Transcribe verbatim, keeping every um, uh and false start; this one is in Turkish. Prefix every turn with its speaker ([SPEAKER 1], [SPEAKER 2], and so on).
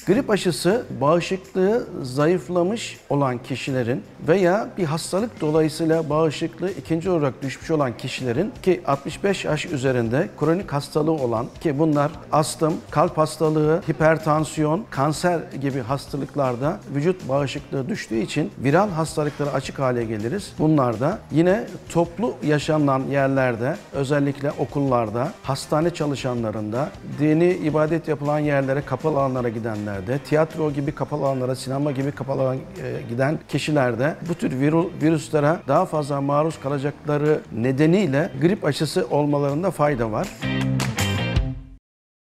[SPEAKER 1] Grip aşısı bağışıklığı zayıflamış olan kişilerin veya bir hastalık dolayısıyla bağışıklığı ikinci olarak düşmüş olan kişilerin ki altmış beş yaş üzerinde kronik hastalığı olan ki bunlar astım, kalp hastalığı, hipertansiyon, kanser gibi hastalıklarda vücut bağışıklığı düştüğü için viral hastalıklara açık hale geliriz. Bunlarda yine toplu yaşanan yerlerde, özellikle okullarda, hastane çalışanlarında, dini ibadet yapılan yerlere, kapalı alanlara gidenlerde, tiyatro gibi kapalı alanlara, sinema gibi kapalı alana giden kişilerde bu tür virüslere daha fazla maruz kalacakları nedeniyle grip aşısı olmalarında fayda var.